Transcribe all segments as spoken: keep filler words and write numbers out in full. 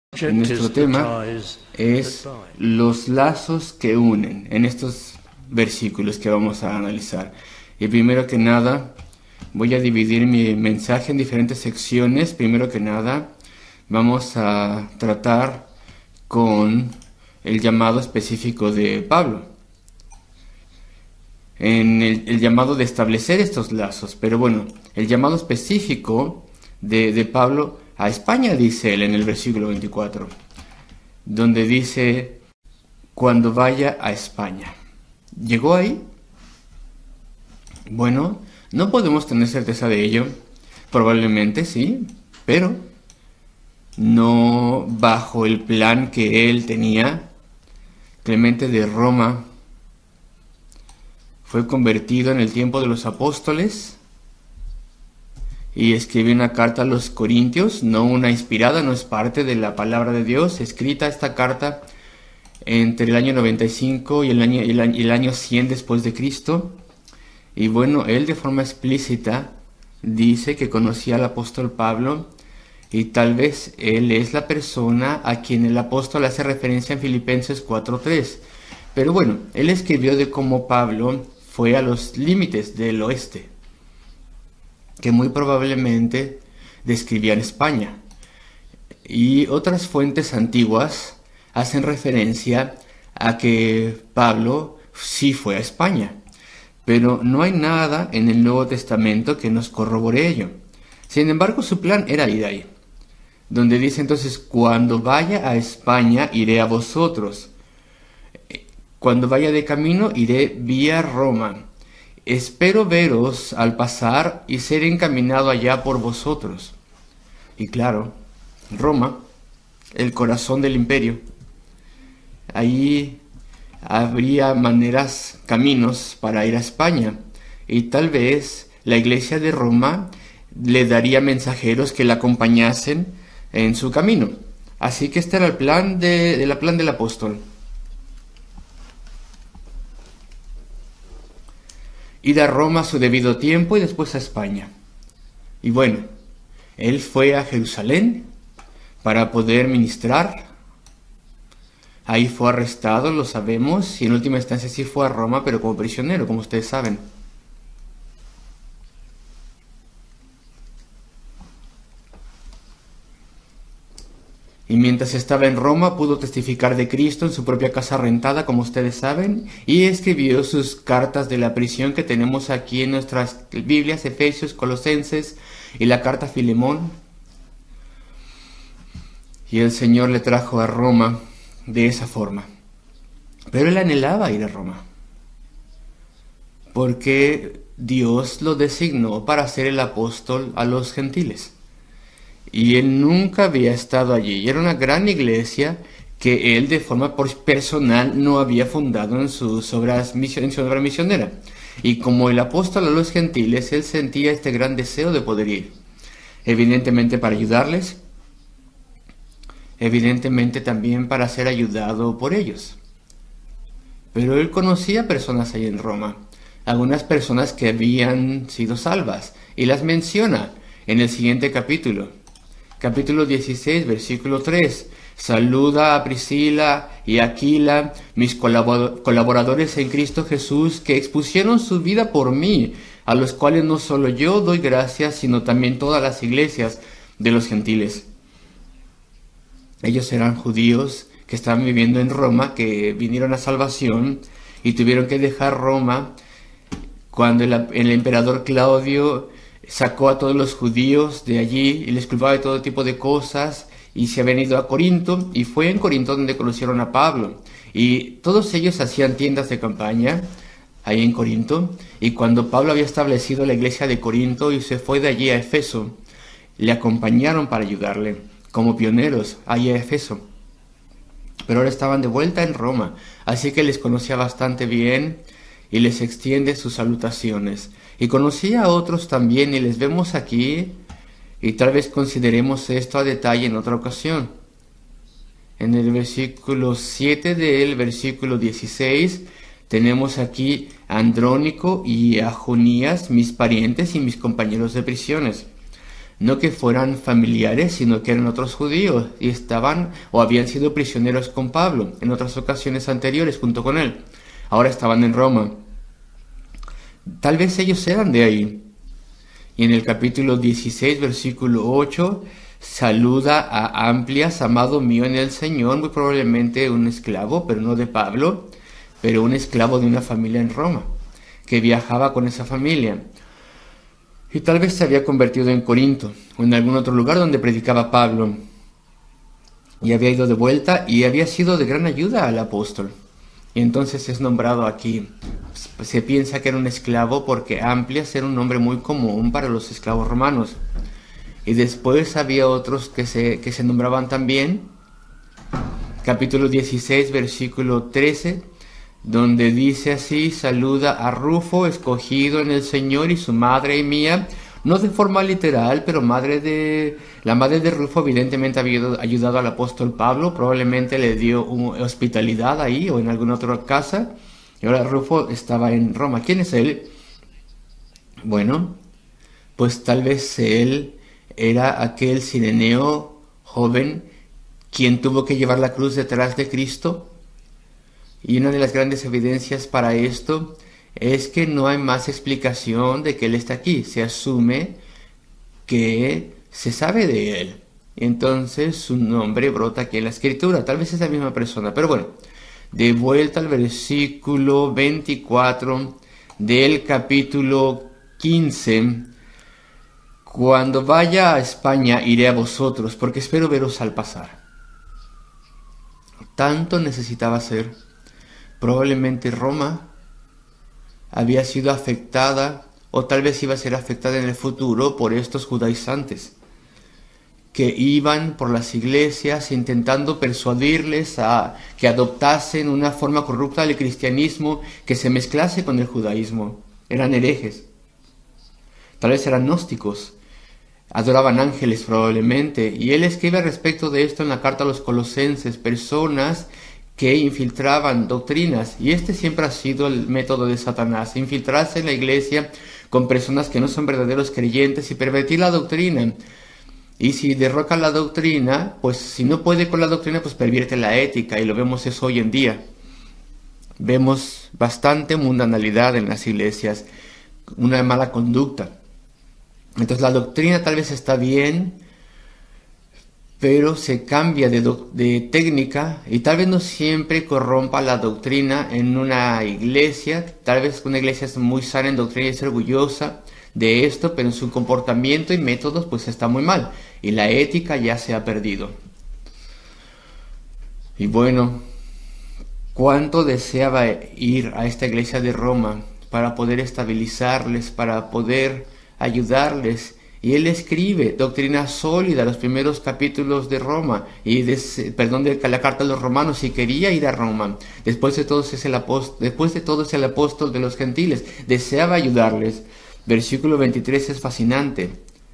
Nuestro tema es los lazos que unen en estos versículos que vamos a analizar. Y primero que nada, voy a dividir mi mensaje en diferentes secciones. Primero que nada, vamos a tratar con el llamado específico de Pablo, en el, el llamado de establecer estos lazos. Pero bueno, el llamado específico de, de Pablo a España, dice él en el versículo veinticuatro, donde dice, cuando vaya a España. ¿Llegó ahí? Bueno, no podemos tener certeza de ello. Probablemente sí, pero no bajo el plan que él tenía. Clemente de Roma fue convertido en el tiempo de los apóstoles y escribió una carta a los Corintios, no una inspirada, no es parte de la palabra de Dios, escrita esta carta entre el año noventa y cinco y el año, y el año, y el año cien después de Cristo. Y bueno, él de forma explícita dice que conocía al apóstol Pablo, y tal vez él es la persona a quien el apóstol hace referencia en Filipenses cuatro tres. Pero bueno, él escribió de cómo Pablo fue a los límites del oeste, que muy probablemente describían España. Y otras fuentes antiguas hacen referencia a que Pablo sí fue a España, pero no hay nada en el Nuevo Testamento que nos corrobore ello. Sin embargo, su plan era ir ahí, donde dice entonces, cuando vaya a España iré a vosotros, cuando vaya de camino iré vía Roma. Espero veros al pasar y ser encaminado allá por vosotros. Y claro, Roma, el corazón del imperio. Allí habría maneras, caminos para ir a España. Y tal vez la iglesia de Roma le daría mensajeros que la acompañasen en su camino. Así que este era el plan, de, el plan del apóstol. Ir a Roma a su debido tiempo y después a España. Y bueno, él fue a Jerusalén para poder ministrar. Ahí fue arrestado, lo sabemos, y en última instancia sí fue a Roma, pero como prisionero, como ustedes saben. Y mientras estaba en Roma pudo testificar de Cristo en su propia casa rentada, como ustedes saben, y escribió sus cartas de la prisión que tenemos aquí en nuestras Biblias, Efesios, Colosenses y la carta a Filemón. Y el Señor le trajo a Roma de esa forma. Pero él anhelaba ir a Roma, porque Dios lo designó para ser el apóstol a los gentiles. Y él nunca había estado allí. Y era una gran iglesia que él de forma personal no había fundado en, sus obras, en su obra misionera. Y como el apóstol a los gentiles, él sentía este gran deseo de poder ir. Evidentemente para ayudarles. Evidentemente también para ser ayudado por ellos. Pero él conocía personas ahí en Roma. Algunas personas que habían sido salvas. Y las menciona en el siguiente capítulo. Capítulo dieciséis, versículo tres. Saluda a Priscila y a Aquila, mis colaboradores en Cristo Jesús, que expusieron su vida por mí, a los cuales no solo yo doy gracias, sino también todas las iglesias de los gentiles. Ellos eran judíos que estaban viviendo en Roma, que vinieron a salvación y tuvieron que dejar Roma cuando el, el emperador Claudio sacó a todos los judíos de allí y les culpaba de todo tipo de cosas, y se habían ido a Corinto, y fue en Corinto donde conocieron a Pablo. Y todos ellos hacían tiendas de campaña ahí en Corinto, y cuando Pablo había establecido la iglesia de Corinto y se fue de allí a Efeso, le acompañaron para ayudarle como pioneros ahí a Efeso. Pero ahora estaban de vuelta en Roma, así que les conocía bastante bien y les extiende sus salutaciones. Y conocía a otros también, y les vemos aquí, y tal vez consideremos esto a detalle en otra ocasión. En el versículo siete del versículo dieciséis, tenemos aquí a Andrónico y a Jonías, mis parientes y mis compañeros de prisiones. no que fueran familiares, sino que eran otros judíos y estaban o habían sido prisioneros con Pablo en otras ocasiones anteriores junto con él. Ahora estaban en Roma. Tal vez ellos eran de ahí. Y en el capítulo dieciséis, versículo ocho, saluda a Amplias, amado mío en el Señor, muy probablemente un esclavo, pero no de Pablo, pero un esclavo de una familia en Roma, que viajaba con esa familia. Y tal vez se había convertido en Corinto, o en algún otro lugar donde predicaba Pablo. Y había ido de vuelta y había sido de gran ayuda al apóstol. Y entonces es nombrado aquí. Se piensa que era un esclavo porque Amplias era un nombre muy común para los esclavos romanos. Y después había otros que se, que se nombraban también. Capítulo dieciséis, versículo trece, donde dice así: saluda a Rufo, escogido en el Señor, y su madre y mía. No de forma literal, pero madre de la madre de Rufo evidentemente había ayudado al apóstol Pablo, probablemente le dio un, hospitalidad ahí o en alguna otra casa, y ahora Rufo estaba en Roma. ¿Quién es él? Bueno, pues tal vez él era aquel cireneo joven quien tuvo que llevar la cruz detrás de Cristo. Y una de las grandes evidencias para esto es que no hay más explicación de que él está aquí. Se asume que se sabe de él. Entonces su nombre brota aquí en la escritura. Tal vez es la misma persona. Pero bueno, de vuelta al versículo veinticuatro del capítulo quince. Cuando vaya a España iré a vosotros, porque espero veros al pasar. Tanto necesitaba ser. Probablemente Roma había sido afectada, o tal vez iba a ser afectada en el futuro por estos judaizantes, que iban por las iglesias intentando persuadirles a que adoptasen una forma corrupta del cristianismo que se mezclase con el judaísmo. Eran herejes, tal vez eran gnósticos, adoraban ángeles probablemente, y él escribe respecto de esto en la carta a los Colosenses: personas que infiltraban doctrinas, y este siempre ha sido el método de Satanás: infiltrarse en la iglesia con personas que no son verdaderos creyentes y pervertir la doctrina. Y si derroca la doctrina, pues si no puede con la doctrina, pues pervierte la ética, y lo vemos eso hoy en día. Vemos bastante mundanalidad en las iglesias, una mala conducta. Entonces la doctrina tal vez está bien, pero se cambia de, de técnica, y tal vez no siempre corrompa la doctrina en una iglesia. Tal vez una iglesia es muy sana en doctrina y es orgullosa de esto, pero en su comportamiento y métodos pues está muy mal, y la ética ya se ha perdido. Y bueno, cuánto deseaba ir a esta iglesia de Roma para poder estabilizarles, para poder ayudarles. Y él escribe doctrina sólida, los primeros capítulos de Roma, y de, perdón, de la carta a los romanos, y quería ir a Roma. Después de todo es el apóstol, después de todo es el apóstol de los gentiles, deseaba ayudarles. Versículo veintitrés es fascinante.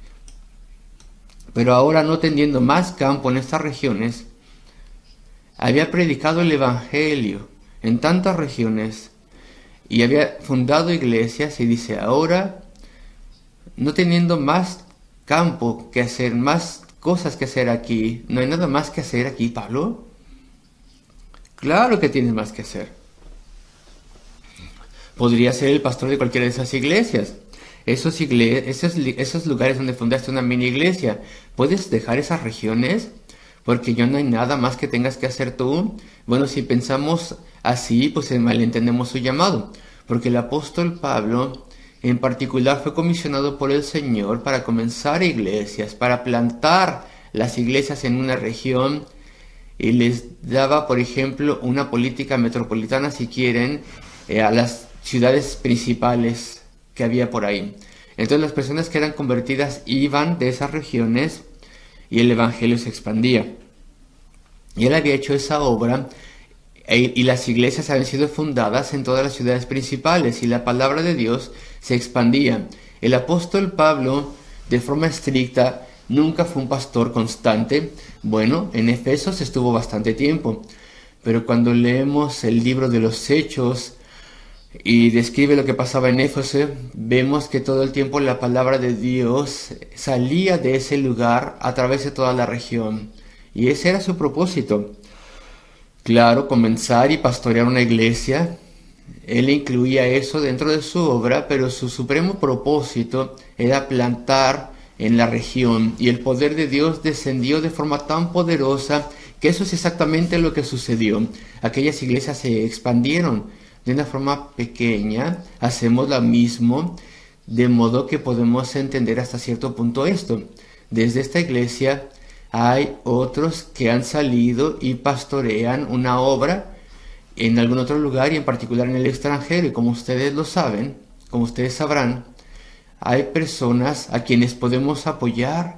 Pero ahora, no teniendo más campo en estas regiones, había predicado el evangelio en tantas regiones y había fundado iglesias, y dice ahora, no teniendo más campo que hacer, más cosas que hacer aquí, ¿no hay nada más que hacer aquí, Pablo? Claro que tienes más que hacer. Podría ser el pastor de cualquiera de esas iglesias. Esos, igle esos, esos lugares donde fundaste una mini iglesia, ¿puedes dejar esas regiones? Porque yo no hay nada más que tengas que hacer tú. Bueno, si pensamos así, pues malentendemos su llamado. Porque el apóstol Pablo en particular fue comisionado por el Señor para comenzar iglesias, para plantar las iglesias en una región, y les daba, por ejemplo, una política metropolitana, si quieren, eh, a las ciudades principales que había por ahí. Entonces las personas que eran convertidas iban de esas regiones y el evangelio se expandía. Y él había hecho esa obra, y las iglesias habían sido fundadas en todas las ciudades principales, y la palabra de Dios se expandía. El apóstol Pablo, de forma estricta, nunca fue un pastor constante. Bueno, en Efesos estuvo bastante tiempo, pero cuando leemos el libro de los Hechos, y describe lo que pasaba en Éfeso, vemos que todo el tiempo la palabra de Dios salía de ese lugar a través de toda la región. Y ese era su propósito. Claro, comenzar y pastorear una iglesia. Él incluía eso dentro de su obra, pero su supremo propósito era plantar en la región. Y el poder de Dios descendió de forma tan poderosa que eso es exactamente lo que sucedió. Aquellas iglesias se expandieron de una forma pequeña, hacemos lo mismo, de modo que podemos entender hasta cierto punto esto. Desde esta iglesia hay otros que han salido y pastorean una obra en algún otro lugar y en particular en el extranjero. Y como ustedes lo saben, como ustedes sabrán, hay personas a quienes podemos apoyar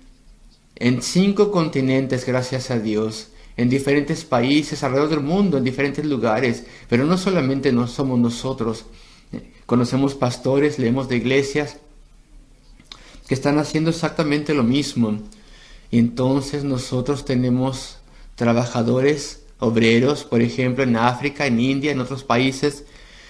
en cinco continentes, gracias a Dios, en diferentes países alrededor del mundo, en diferentes lugares. Pero no solamente no somos nosotros. Conocemos pastores, leemos de iglesias que están haciendo exactamente lo mismo. Y entonces nosotros tenemos trabajadores, obreros, por ejemplo, en África, en India, en otros países,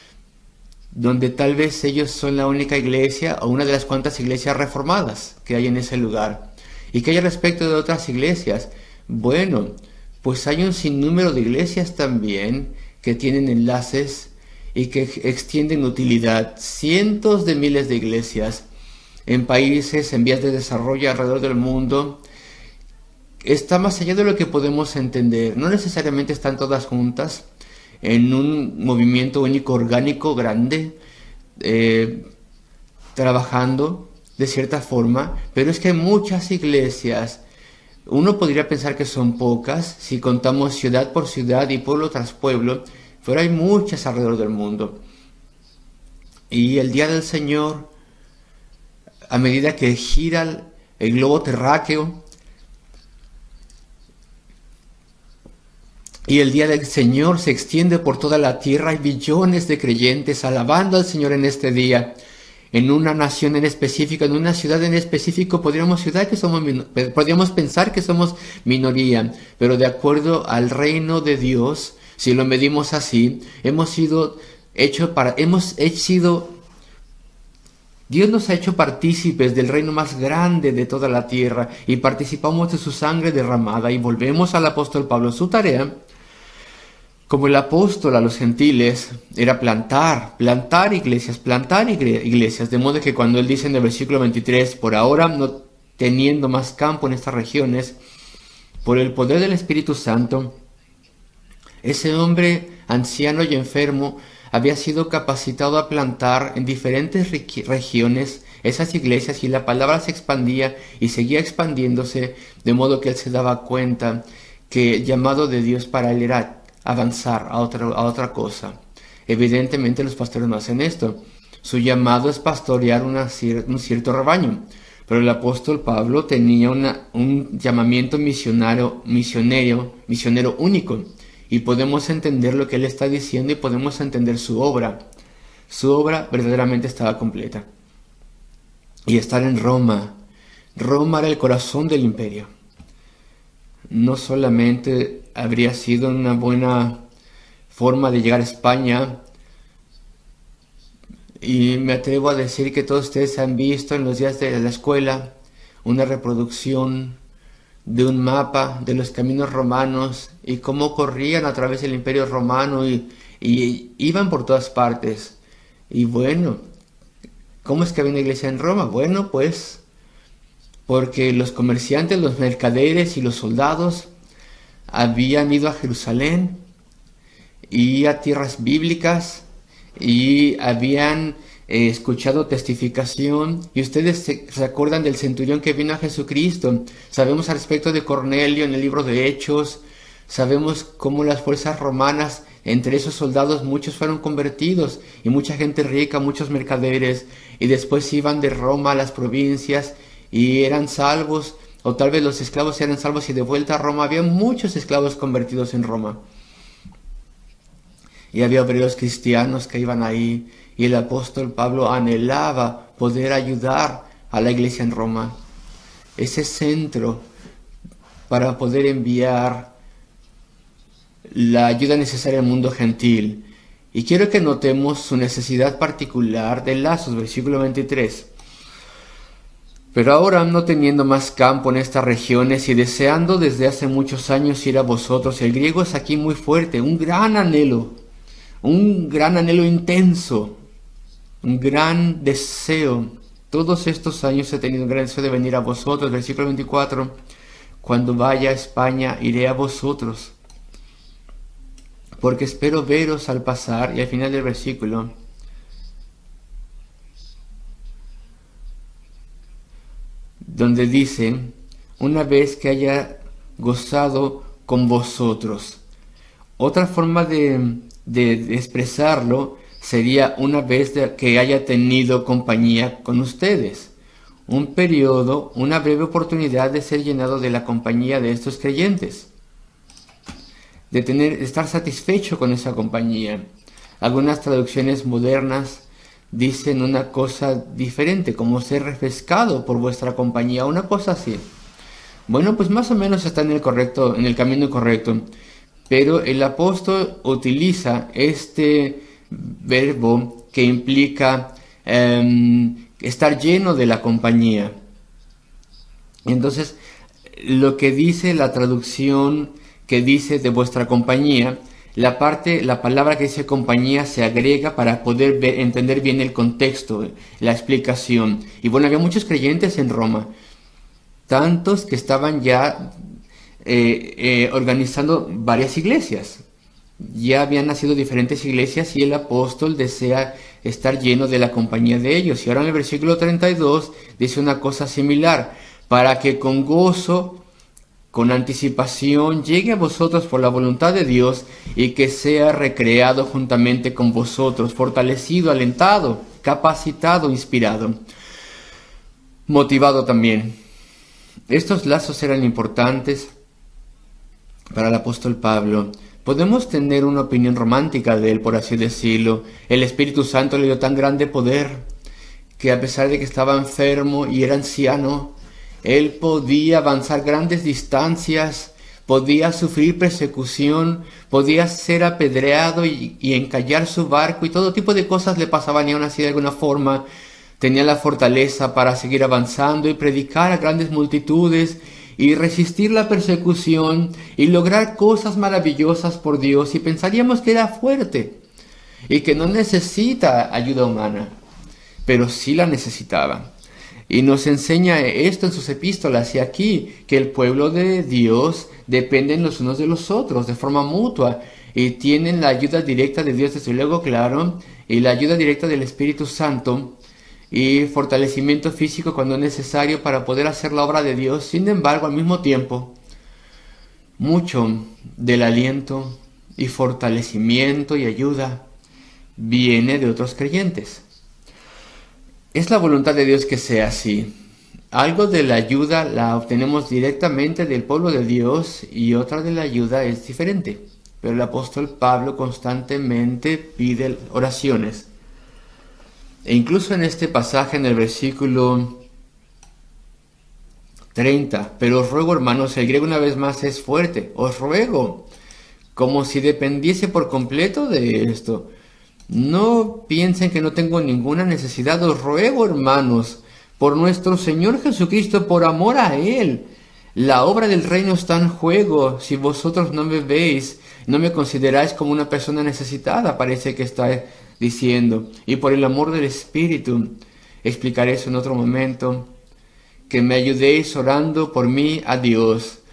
donde tal vez ellos son la única iglesia o una de las cuantas iglesias reformadas que hay en ese lugar. ¿Y qué hay respecto de otras iglesias? Bueno, pues hay un sinnúmero de iglesias también que tienen enlaces y que extienden utilidad. Cientos de miles de iglesias en países en vías de desarrollo alrededor del mundo. Está más allá de lo que podemos entender. No necesariamente están todas juntas en un movimiento único orgánico grande, eh, trabajando de cierta forma, pero es que hay muchas iglesias. Uno podría pensar que son pocas si contamos ciudad por ciudad y pueblo tras pueblo, pero hay muchas alrededor del mundo. Y el día del Señor, a medida que gira el globo terráqueo, y el día del Señor se extiende por toda la tierra, hay billones de creyentes alabando al Señor en este día. En una nación en específico, en una ciudad en específico, podríamos, ciudad que somos, podríamos pensar que somos minoría, pero de acuerdo al reino de Dios, si lo medimos así, hemos sido hecho para, hemos sido, Dios nos ha hecho partícipes del reino más grande de toda la tierra y participamos de su sangre derramada. Y volvemos al apóstol Pablo, su tarea como el apóstol a los gentiles era plantar, plantar iglesias, plantar iglesias, de modo que cuando él dice en el versículo veintitrés, por ahora no teniendo más campo en estas regiones, por el poder del Espíritu Santo, ese hombre anciano y enfermo había sido capacitado a plantar en diferentes regiones esas iglesias, y la palabra se expandía y seguía expandiéndose, de modo que él se daba cuenta que el llamado de Dios para él era avanzar a otra, a otra cosa. Evidentemente los pastores no hacen esto. Su llamado es pastorear una, un cierto rebaño. Pero el apóstol Pablo tenía una, un llamamiento misionario, misionero, misionero único. Y podemos entender lo que él está diciendo y podemos entender su obra. Su obra verdaderamente estaba completa. Y estar en Roma. Roma era el corazón del imperio. No solamente habría sido una buena forma de llegar a España, y me atrevo a decir que todos ustedes han visto en los días de la escuela una reproducción de un mapa de los caminos romanos y cómo corrían a través del imperio romano y, y iban por todas partes. Y bueno, ¿cómo es que había una iglesia en Roma? Bueno, pues porque los comerciantes, los mercaderes y los soldados habían ido a Jerusalén y a tierras bíblicas y habían eh, escuchado testificación. Y ustedes se, se acuerdan del centurión que vino a Jesucristo. Sabemos al respecto de Cornelio en el libro de Hechos. Sabemos cómo las fuerzas romanas, entre esos soldados muchos fueron convertidos, y mucha gente rica, muchos mercaderes, y después iban de Roma a las provincias y eran salvos, o tal vez los esclavos eran salvos y de vuelta a Roma. Había muchos esclavos convertidos en Roma. Y había obreros cristianos que iban ahí, y el apóstol Pablo anhelaba poder ayudar a la iglesia en Roma, ese centro para poder enviar la ayuda necesaria al mundo gentil. Y quiero que notemos su necesidad particular de lazos, versículo veintitrés. Pero ahora, no teniendo más campo en estas regiones y deseando desde hace muchos años ir a vosotros, el griego es aquí muy fuerte, un gran anhelo, un gran anhelo intenso, un gran deseo. Todos estos años he tenido un gran deseo de venir a vosotros, versículo veinticuatro, cuando vaya a España iré a vosotros, porque espero veros al pasar. Y al final del versículo, donde dice, una vez que haya gozado con vosotros. Otra forma de, de, de expresarlo sería una vez de, que haya tenido compañía con ustedes. Un periodo, una breve oportunidad de ser llenado de la compañía de estos creyentes. De, tener, de estar satisfecho con esa compañía. Algunas traducciones modernas dicen una cosa diferente, como ser refrescado por vuestra compañía, una cosa así. Bueno, pues más o menos está en el correcto, en el camino correcto, pero el apóstol utiliza este verbo que implica eh, estar lleno de la compañía. Entonces, lo que dice la traducción que dice de vuestra compañía, la parte, la palabra que dice compañía se agrega para poder ver, entender bien el contexto, la explicación. Y bueno, había muchos creyentes en Roma, tantos que estaban ya eh, eh, organizando varias iglesias. Ya habían nacido diferentes iglesias y el apóstol desea estar lleno de la compañía de ellos. Y ahora en el versículo treinta y dos dice una cosa similar, para que con gozo, con anticipación, llegue a vosotros por la voluntad de Dios y que sea recreado juntamente con vosotros, fortalecido, alentado, capacitado, inspirado, motivado también. Estos lazos eran importantes para el apóstol Pablo. Podemos tener una opinión romántica de él, por así decirlo. El Espíritu Santo le dio tan grande poder que a pesar de que estaba enfermo y era anciano, él podía avanzar grandes distancias, podía sufrir persecución, podía ser apedreado y, y encallar su barco y todo tipo de cosas le pasaban y aún así de alguna forma tenía la fortaleza para seguir avanzando y predicar a grandes multitudes y resistir la persecución y lograr cosas maravillosas por Dios, y pensaríamos que era fuerte y que no necesita ayuda humana, pero sí la necesitaba. Y nos enseña esto en sus epístolas y aquí, que el pueblo de Dios dependen los unos de los otros de forma mutua y tienen la ayuda directa de Dios, desde luego, claro, y la ayuda directa del Espíritu Santo y fortalecimiento físico cuando es necesario para poder hacer la obra de Dios. Sin embargo, al mismo tiempo, mucho del aliento y fortalecimiento y ayuda viene de otros creyentes. Es la voluntad de Dios que sea así. Algo de la ayuda la obtenemos directamente del pueblo de Dios y otra de la ayuda es diferente. Pero el apóstol Pablo constantemente pide oraciones. E incluso en este pasaje, en el versículo treinta, pero os ruego, hermanos, el griego una vez más es fuerte, os ruego, como si dependiese por completo de esto. No piensen que no tengo ninguna necesidad, os ruego, hermanos, por nuestro Señor Jesucristo, por amor a Él. La obra del reino está en juego. Si vosotros no me veis, no me consideráis como una persona necesitada, parece que está diciendo. Y por el amor del Espíritu, explicaré eso en otro momento, que me ayudéis orando por mí a Dios,